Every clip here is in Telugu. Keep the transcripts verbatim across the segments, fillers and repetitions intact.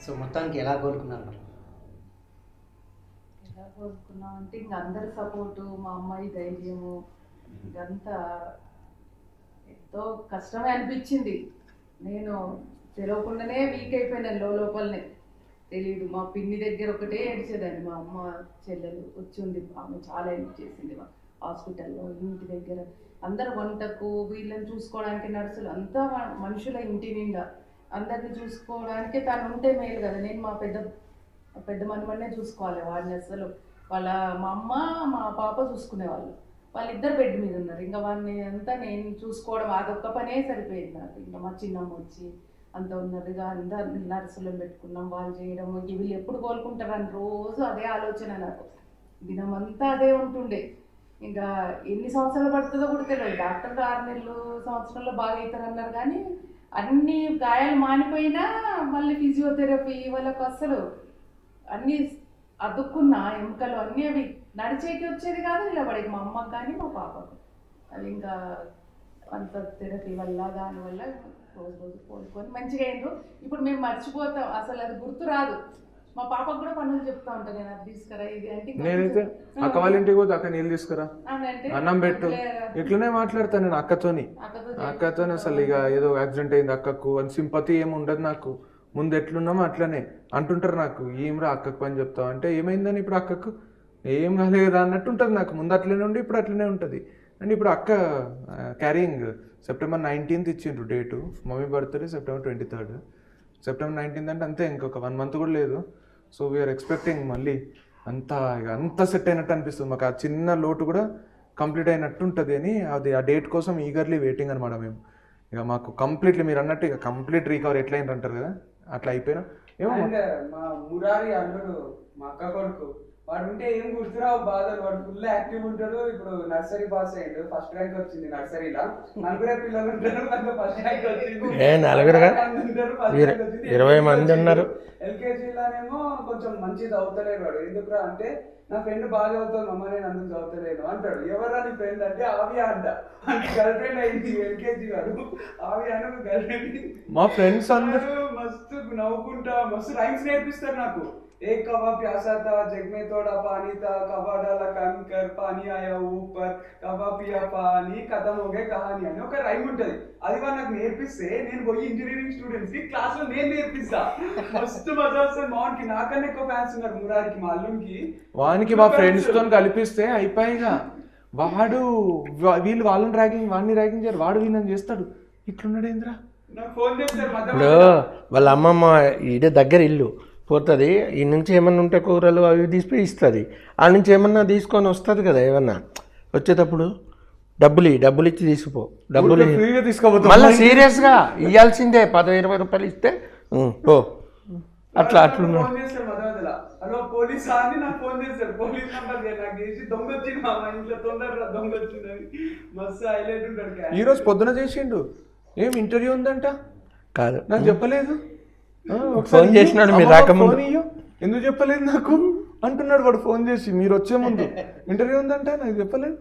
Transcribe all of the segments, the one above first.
సో మొత్తానికి ఎలా కోలుకున్నారు మరి? ఎలా కోలుకున్నాం అంటే ఇంకా అందరి సపోర్టు, మా అమ్మాయి ధైర్యము, ఇదంతా ఎంతో కష్టమే అనిపించింది. నేను తెలియకుండానే వీక్ అయిపోయినాను లోపలనే, తెలియదు. మా పిన్ని దగ్గర ఒకటే ఏడ్చేదాన్ని. మా అమ్మ చెల్లెలు వచ్చి ఉంది, ఆమె చాలా హెల్ప్ చేసింది మా హాస్పిటల్లో, ఇంటి దగ్గర అందరు వంటకు వీళ్ళని చూసుకోవడానికి నర్సులు అంతా మనుషుల ఇంటి నిండా అందరిని చూసుకోవడానికి తను ఉంటే మేలు కదా. నేను మా పెద్ద పెద్ద మనమనే చూసుకోవాలి వాడిని. అసలు వాళ్ళ మా అమ్మ మా పాప చూసుకునేవాళ్ళు, వాళ్ళిద్దరు బెడ్ మీద ఉన్నారు. ఇంకా వాడిని అంతా నేను చూసుకోవడం అదొక్క పనే సరిపోయింది నాకు. ఇంకా మా చిన్నమ్మ వచ్చి అంత ఉన్నదిగా అందరు నర్సులను పెట్టుకున్నాం, వాళ్ళు చేయడం, వీళ్ళు ఎప్పుడు కోలుకుంటారని రోజు అదే ఆలోచన నాకు. దినమంతా అదే ఉంటుండే. ఇంకా ఎన్ని సంవత్సరాలు పడుతుందో కూడా తెలియదు. డాక్టర్ ఆరు నెలలు సంవత్సరంలో బాగా అవుతారు అన్నారు, కానీ అన్ని గాయాలు మానిపోయినా మళ్ళీ ఫిజియోథెరపీ వాళ్ళకు అసలు అన్నీ అదుక్కున్నా ఎముకలు అన్నీ అవి నడిచేకి వచ్చేది కాదు. ఇలా పడేది మా అమ్మకి కానీ మా పాపకు. అవి ఇంకా అంత థెరపీ వల్ల దానివల్ల రోజు రోజు కోలుకొని మంచిగా అయిండ్రు. ఇప్పుడు మేము మర్చిపోతాం, అసలు అది గుర్తు రాదు. మా పాపకు కూడా పనులు చెప్తా ఉంటాను, నేను అది తీసుకురా ఇది అంటే. నేనైతే అక్క వాళ్ళ ఇంటికి పోతే అక్క నీళ్ళు తీసుకురా, అన్నం పెట్టు, ఇట్లనే మాట్లాడతాను నేను అక్కతోని. అక్కతోని అసలు ఇక ఏదో యాక్సిడెంట్ అయింది అక్కకు అని సింపతి ఏమి ఉండదు నాకు. ముందు ఎట్లున్నామో అట్లనే అంటుంటారు నాకు, ఏమ్రా అక్కకు పని చెప్తావు అంటే ఏమైందని ఇప్పుడు అక్కకు ఏం కాలేదా అన్నట్టు ఉంటుంది నాకు. ముందు అట్లనే ఉండి ఇప్పుడు అట్లనే ఉంటుంది. అండ్ ఇప్పుడు అక్క క్యారింగ్ సెప్టెంబర్ నైన్టీన్త్ ఇచ్చిండ్రు date, mummy birthday September twenty third September nineteenth అంటే అంతే, ఇంకొక వన్ మంత్ కూడా లేదు. సో వీఆర్ ఎక్స్పెక్టింగ్ మళ్ళీ అంతా ఇక అంతా సెట్ అయినట్టు అనిపిస్తుంది మాకు. ఆ చిన్న లోటు కూడా కంప్లీట్ అయినట్టు ఉంటుంది అని అది ఆ డేట్ కోసం ఈగర్లీ వెయిటింగ్ అనమాట మేము. ఇక మాకు కంప్లీట్లీ మీరు అన్నట్టు ఇక కంప్లీట్ రికవర్ ఎట్లా అయింది అంటారు కదా, అట్లా అయిపోయినా ఏమో. మా మురారి అల్లుడు మా అక్క కొడుకు, వాడు ఉంటే ఏం గుర్తురావు బాధలు, వాడు ఫుల్ యాక్టివ్ ఉంటాడు. ఇప్పుడు నర్సరీ పాస్ అయ్యాడు, ఫస్ట్ ర్యాంక్ వచ్చింది నర్సరీలో. నలుగురే పిల్లలు ఉంటారు, దాంట్లో ఫస్ట్ ర్యాంక్ వచ్చింది. ఇరవై మంది ఉన్నారు. ఎల్కేజీలోనేమో కొంచెం మంచిది అవుతలేడు వాడు. ఎందుకురా అంటే నా ఫ్రెండ్ బాగా చదువుతాను అమ్మ, నేను అందుకు చదువుతలేను అంటాడు. ఎవరా నీ ఫ్రెండ్ అంటే ఆవియా అంట, గర్ల్ ఫ్రెండ్ అయింది ఎల్కేజీ వాడు. ఆవియా అని గర్ల్ ఫ్రెండ్. మా ఫ్రెండ్స్ అందరూ మస్తు నవ్వుకుంటా మస్తు రైమ్స్ నేర్పిస్తారు నాకు. एक कवा प्यासा था जग में थोड़ा पानी था, कवा डाला कंकर पानी आया ऊपर, कवा पिया पानी खत्म हो गए कहानी అని ఒక రైమ్ ఉంటది. అది వాళ్ళు నాకు నేర్పిస్తే నేను పోయి ఇంజనీరింగ్ స్టూడెంట్స్ కి క్లాస్ లో నేను నేర్పిస్తా. మస్తు మజా వస్తుంది. మావానికి నాకన్నా ఎక్కువ ఫ్యాన్స్ ఉన్నారు మురారికి, మా అల్లునికి. వానికి మా ఫ్రెండ్స్ తో కలిపిస్తే అయిపోయిగా వాడు వీళ్ళు వాళ్ళని ర్యాగింగ్ వాడిని ర్యాగింగ్ చేయరు, వాడు వీళ్ళని చేస్తాడు. ఇట్లున్నాడు ఏంద్రా. నాకు ఫోన్ చేస్తారు ఇప్పుడు వాళ్ళ అమ్మమ్మ ఈడే దగ్గర ఇల్లు పోతుంది, ఈ నుంచి ఏమన్నా ఉంటే కూరలు అవి తీసిపోయి ఇస్తుంది. ఆ నుంచి ఏమన్నా తీసుకొని వస్తుంది కదా, ఏమన్నా వచ్చేటప్పుడు డబ్బులు డబ్బులు ఇచ్చి తీసుకుపో, డబ్బులు మళ్ళీ సీరియస్గా ఇవ్వాల్సిందే. పదో ఇరవై రూపాయలు ఇస్తే ఓ అట్లా అట్లున్నా. హలో పోలీస్ అని నాకు ఫోన్ చేస్తారు, పోలీస్ నెంబర్ నాకు చేసి దొంగ వచ్చింది మా ఇంట్లో, తొందరగా దొంగ వచ్చిందని మస్తు హైలైట్ ఉంటాడు. ఈ రోజు పొద్దున చేసిండు, ఏం ఇంటర్వ్యూ ఉందంట కాదు నాకు చెప్పలేదు. ఫోన్ చేసినాడు మీరు రాకముందు, ఎందుకు చెప్పలేదు నాకు అంటున్నాడు వాడు ఫోన్ చేసి, మీరు వచ్చే ముందు ఇంటర్వ్యూ ఉందంట నాకు చెప్పలేదు.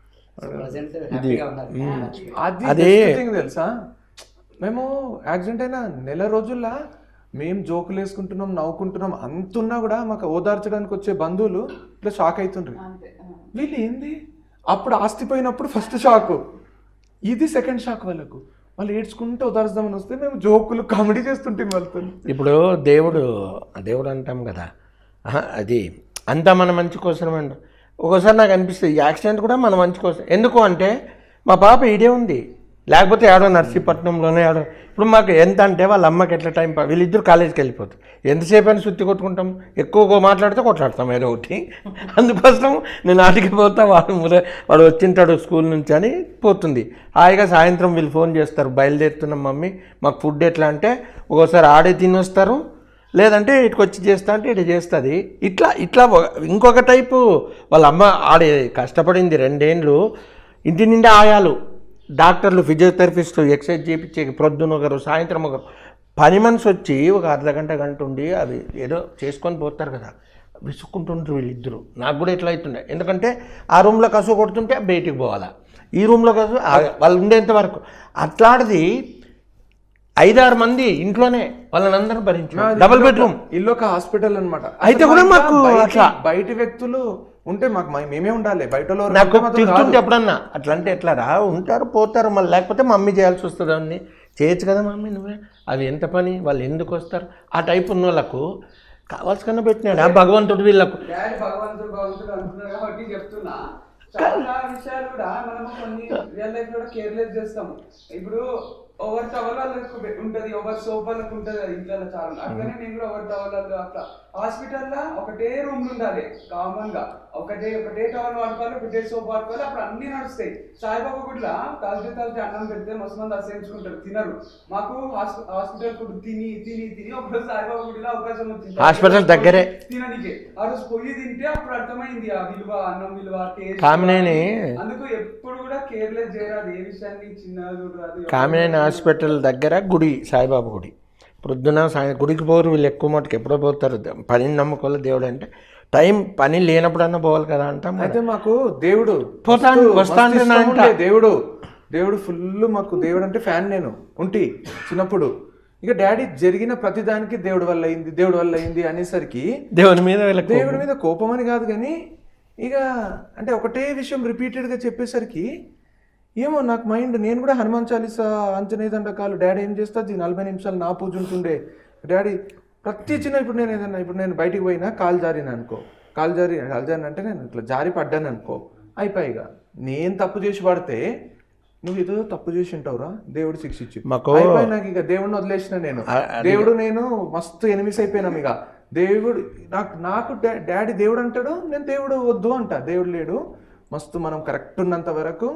అది తెలుసా, మేము యాక్సిడెంట్ అయినా నెల రోజుల్లో మేము జోకులు వేసుకుంటున్నాం నవ్వుకుంటున్నాం అంతున్నా కూడా మాకు ఓదార్చడానికి వచ్చే బంధువులు ఇట్లా షాక్ అవుతుండ్రు. వీళ్ళు ఏంది అప్పుడు ఆస్తి పోయినప్పుడు ఫస్ట్ షాక్, ఇది సెకండ్ షాక్ వాళ్ళకు. వాళ్ళు ఏడ్చుకుంటూ ఉదార్చుదామని వస్తే మేము జోకులు కామెడీ చేస్తుంటాం వాళ్ళతో. ఇప్పుడు దేవుడు దేవుడు అంటాం కదా, అది అంతా మన మంచి కోసం అంట. ఒక్కోసారి నాకు అనిపిస్తుంది ఈ యాక్సిడెంట్ కూడా మన మంచి కోసం. ఎందుకు అంటే మా పాప ఇడే ఉంది, లేకపోతే ఆడో నర్సీపట్నంలోనే ఆడో. ఇప్పుడు మాకు ఎంత అంటే వాళ్ళ అమ్మకి ఎట్లా టైం పా వీళ్ళిద్దరు కాలేజీకి వెళ్ళిపోతారు, ఎంతసేపు అయినా సుత్తి కొట్టుకుంటాం, ఎక్కువ మాట్లాడితే కొట్లాడతాం ఏదో ఒకటి. అందుకోసం నేను ఆటికి పోతా, వాడు వాడు వచ్చింటాడు స్కూల్ నుంచి అని పోతుంది. హాయిగా సాయంత్రం వీళ్ళు ఫోన్ చేస్తారు, బయలుదేరుతున్నాం మమ్మీ మాకు ఫుడ్ ఎట్లా అంటే, ఒక్కోసారి ఆడే తిని వస్తారు, లేదంటే ఇటుకు వచ్చి చేస్తా అంటే ఇటు చేస్తుంది. ఇట్లా ఇట్లా ఇంకొక టైపు వాళ్ళ అమ్మ ఆడే కష్టపడింది రెండేళ్ళు, ఇంటి నిండా ఆయాలు, డాక్టర్లు, ఫిజియోథెరపిస్టు, ఎక్సర్సైజ్ చేయించే ప్రొద్దున ఒకరు సాయంత్రం ఒకరు, పని మనిషి వచ్చి ఒక అర్ధ గంట గంట ఉండి అది ఏదో చేసుకొని పోతారు కదా, విసుక్కుంటుంటారు వీళ్ళిద్దరు. నాకు కూడా ఎట్లా అవుతుండే, ఎందుకంటే ఆ రూమ్లో కసు కొడుతుంటే బయటికి పోవాలా, ఈ రూమ్లో కసు వాళ్ళు ఉండేంత వరకు. అట్లాంటిది ఐదారు మంది ఇంట్లోనే వాళ్ళని అందరూ భరించారు. డబుల్ బెడ్రూమ్ ఇల్లు ఒక హాస్పిటల్ అనమాట. అయితే కూడా మాకు అట్లా బయటి వ్యక్తులు ఉంటే మాకు మేమే ఉండాలి, బయట నాకు తిరుగుతుంటే ఎప్పుడన్నా అట్లా అంటే ఎట్లా రా ఉంటారు పోతారు, మళ్ళీ లేకపోతే మమ్మీ చేయాల్సి వస్తుంది. అవన్నీ చేయొచ్చు కదా మమ్మీ నువ్వే, అది ఎంత పని, వాళ్ళు ఎందుకు వస్తారు? ఆ టైప్ ఉన్న వాళ్ళకు కావాల్సి కన్నా పెట్టినాడు ఆ భగవంతుడు వీళ్ళకు. డాడీ భగవంతుడు భగవంతుడు అంటున్నారు కాబట్టి చెప్తున్నా, చాలా విషయాలు కూడా మనము కొన్ని రియల్ లైఫ్ లో కేర్లెస్ చేస్తాము. ఇప్పుడు ఓవర్ టవల్ వాళ్ళకు ఉంటది, ఓవర్ సోప్ వాళ్ళకు ఉంటది ఇంట్లో చాలా. అట్లనే నేను కూడా ఓవర్ టవల్ అట్లా హాస్పిటల్లో ఒకటే రూమ్ ఉండాలి కామన్ గా, ఒకటే ఒకటే టవల్ వాడుకోవాలి, ఒకటే సోప్ వాడుకోవాలి, అప్పుడు అన్ని నడుస్తాయి. సాయిబాబా గుడిలో తలచి తలచి అన్నం పెడితే మస్తు మంది అసహించుకుంటారు, తినరు. మాకు హాస్పిటల్ ఫుడ్ తిని తిని తిని ఒకరోజు సాయిబాబా గుడిలో అవకాశం వచ్చింది హాస్పిటల్ దగ్గరే తిననికే. ఆ రోజు పొయ్యి తింటే అప్పుడు అర్థమైంది ఆ విలువ, అన్నం విలువ, టేస్ట్. అందుకు ఎప్పుడు కూడా కేర్లెస్ చేయరాదు, ఏ విషయాన్ని చిన్నగా చూడరాదు. కామినేని హాస్పిటల్ దగ్గర గుడి, సాయిబాబా గుడి. పొద్దున సాయం గుడికి పోరు వీళ్ళు, ఎక్కువ మటుకు ఎప్పుడో పోతారు. పని నమ్మకాల దేవుడు అంటే టైం పని లేనప్పుడన్నా పోవాలి కదా అంటాం. అయితే మాకు దేవుడు పోతాను వస్తాను దేవుడు దేవుడు ఫుల్ మాకు దేవుడు అంటే ఫ్యాన్ నేను ఉంటి చిన్నప్పుడు. ఇక డాడీ జరిగిన ప్రతిదానికి దేవుడి వల్ల అయింది దేవుడి వల్ల అయింది అనేసరికి దేవుడి మీద దేవుడి మీద కోపం అని కాదు కానీ, ఇక అంటే ఒకటే విషయం రిపీటెడ్గా చెప్పేసరికి ఏమో నాకు మైండ్, నేను కూడా హనుమాన్ చాలీసా ఆంజనేయ దండకాలు డాడీ ఏం చేస్తుంది నలభై నిమిషాలు నా పూజ ఉంటుండే డాడీ ప్రతి చిన్న. ఇప్పుడు నేను ఏదన్నా ఇప్పుడు నేను బయటికి పోయినా కాలు జారిన అనుకో, కాలు జారి కాలు జారిన అంటే నేను ఇట్లా జారి పడ్డాను అనుకో, అయిపోయిగా నేను తప్పు చేసి పడితే నువ్వు ఏదో తప్పు చేసి ఉంటావురా దేవుడు శిక్షించి అయిపోయి నాకు ఇక దేవుడిని వదిలేసిన నేను. దేవుడు నేను మస్తు ఎనిమిస్ అయిపోయినాం ఇక. దేవుడు నాకు నాకు డాడీ దేవుడు అంటాడు, నేను దేవుడు వద్దు అంట. దేవుడు లేడు, మస్తు మనం కరెక్ట్ ఉన్నంత వరకు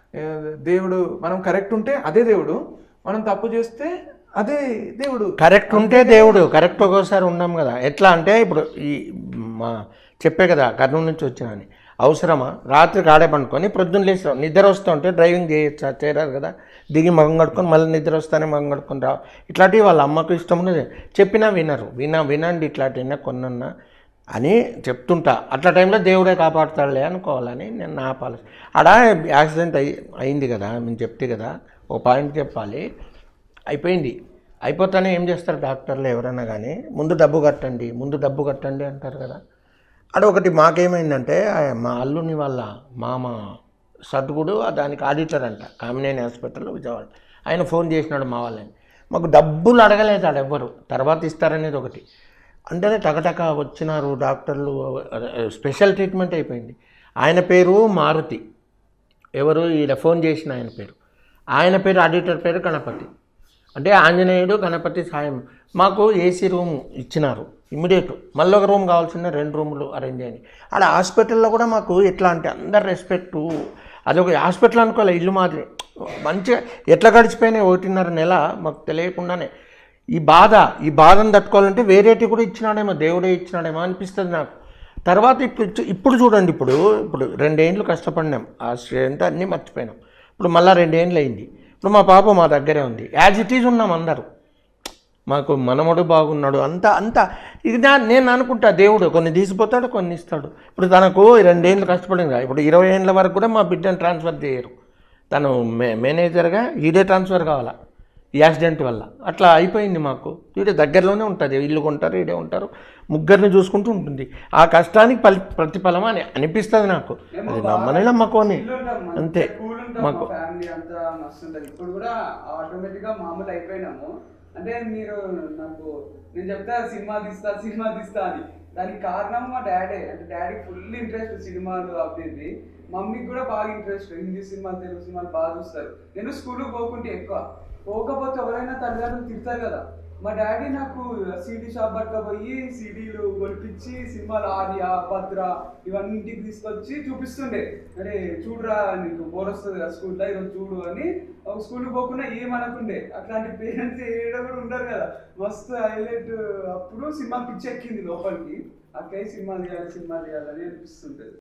దేవుడు, మనం కరెక్ట్ ఉంటే అదే దేవుడు, మనం తప్పు చేస్తే అదే దేవుడు. కరెక్ట్ ఉంటే దేవుడు, కరెక్ట్ ఒక్కోసారి ఉన్నాం కదా. ఎట్లా అంటే ఇప్పుడు ఈ మా చెప్పే కదా కర్నూలు నుంచి వచ్చినాని, అవసరమా రాత్రికి ఆడే పండుకొని ప్రొద్దున లేస్తాం, నిద్ర వస్తూ ఉంటే డ్రైవింగ్ చేయొచ్చా, చేయరారు కదా. దిగి మగం కడుక్కొని మళ్ళీ నిద్ర వస్తానే మగం కడుక్కొని రావు. ఇట్లాంటివి వాళ్ళ అమ్మకు ఇష్టం ఉన్నది, చెప్పినా వినరు. వినా వినండి ఇట్లాంటివి కొన్నన్నా అని చెప్తుంటా. అట్లా టైంలో దేవుడే కాపాడుతాడులే అనుకోవాలని నేను నా పాలసీ. ఆడ యాక్సిడెంట్ అయి అయింది కదా, మేము చెప్తే కదా ఓ పాయింట్ చెప్పాలి. అయిపోయింది, అయిపోతానే ఏం చేస్తారు డాక్టర్లు ఎవరైనా కానీ, ముందు డబ్బు కట్టండి ముందు డబ్బు కట్టండి అంటారు కదా. అక్కడ ఒకటి మాకేమైందంటే మా అల్లుని వాళ్ళ మామ సద్గుడు దానికి ఆడిటర్ అంట, కామినేని హాస్పిటల్లో విజయవాడ. ఆయన ఫోన్ చేసినాడు మా వాళ్ళని, మాకు డబ్బులు అడగలేదు ఆడ ఎవ్వరు, తర్వాత ఇస్తారనేది ఒకటి. అంటేనే టకటక వచ్చినారు డాక్టర్లు, స్పెషల్ ట్రీట్మెంట్ అయిపోయింది. ఆయన పేరు మారుతి, ఎవరు ఈడ ఫోన్ చేసిన ఆయన పేరు, ఆయన పేరు ఆడిటర్ పేరు గణపతి. అంటే ఆంజనేయుడు గణపతి సాయం. మాకు ఏసీ రూమ్ ఇచ్చినారు ఇమ్మీడియట్, మళ్ళీ ఒక రూమ్ కావాల్సిన రెండు రూములు అరేంజ్ అయ్యాయి. ఆడ హాస్పిటల్లో కూడా మాకు ఎట్లా అంటే అందరు రెస్పెక్టు, అదొక హాస్పిటల్ అనుకోలే ఇల్లు మాదిరి మంచిగా. ఎట్లా గడిచిపోయినాయి ఒకటిన్నర నెల మాకు తెలియకుండానే. ఈ బాధ ఈ బాధను తట్టుకోవాలంటే వేరేటి కూడా ఇచ్చినాడేమో, దేవుడే ఇచ్చినాడేమో అనిపిస్తుంది నాకు. తర్వాత ఇప్పుడు ఇప్పుడు చూడండి, ఇప్పుడు ఇప్పుడు రెండేళ్ళు కష్టపడినాం, ఆ స్ట్రెంత్ అన్నీ మర్చిపోయినాం. ఇప్పుడు మళ్ళీ రెండేళ్ళు అయింది. ఇప్పుడు మా పాప మా దగ్గరే ఉంది, యాజ్ ఇట్ ఈజ్ ఉన్నాం అందరూ. మాకు మనమడు బాగున్నాడు అంతా అంతా. ఇది నేను అనుకుంటా దేవుడు కొన్ని తీసిపోతాడు కొన్ని ఇస్తాడు. ఇప్పుడు తనకు రెండేళ్ళు కష్టపడింది, ఇప్పుడు ఇరవై ఏళ్ళ వరకు కూడా మా బిడ్డను ట్రాన్స్ఫర్ చేయరు. తను మే మేనేజర్గా ఈడే ట్రాన్స్ఫర్ కావాలా ఈ యాక్సిడెంట్ వల్ల. అట్లా అయిపోయింది మాకు. ఈడే దగ్గరలోనే ఉంటుంది, ఇల్లు కొంటారు ఈడే ఉంటారు, ముగ్గురిని చూసుకుంటూ ఉంటుంది. ఆ కష్టానికి ఫలి ప్రతిఫలం అని అనిపిస్తుంది నాకు. అది నమ్మనే నమ్మకోని అంతే మాకు. ఫ్యామిలీ అంతా మస్తు ఉంటుంది. ఇప్పుడు కూడా ఆటోమేటిక్గా మామూలు అయిపోయినాము. అంటే మీరు నాకు నేను చెప్తా సినిమా తీస్తా సినిమా తీస్తా అని, దానికి కారణం మా డాడీ. అంటే డాడీకి ఫుల్ ఇంట్రెస్ట్ సినిమాలు అభివృద్ధి, మమ్మీకి కూడా బాగా ఇంట్రెస్ట్, హిందీ సినిమాలు తెలుగు సినిమాలు బాగా చూస్తారు. నేను స్కూల్కి పోకుంటే ఎక్కువ పోకపోతే ఎవరైనా తల్లిదండ్రులు తిడతారు కదా. మా డాడీ నాకు సీడీ షాప్ పట్టుక పోయి సీడీలు కొనిపించి సినిమాలు ఆర్య భద్ర ఇవన్నీ ఇంటికి తీసుకొచ్చి చూపిస్తుండే. అరే చూడరా నీకు బోర్ వస్తుంది కదా స్కూల్లో ఈరోజు చూడు అని. ఒక స్కూల్కి పోకుండా ఏమనకుండే. అట్లాంటి పేరెంట్స్ ఏడ కూడా ఉండరు కదా. మస్తు హైలైట్. అప్పుడు సినిమా పిచ్చి ఎక్కింది లోపలికి, అక్కడే సినిమా తీయాలి సినిమా తీయాలని అనిపిస్తుంటుంది.